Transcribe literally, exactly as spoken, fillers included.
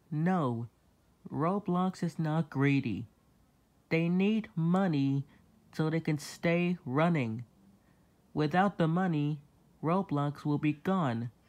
No, Roblox is not greedy. They need money so they can stay running. Without the money, Roblox will be gone.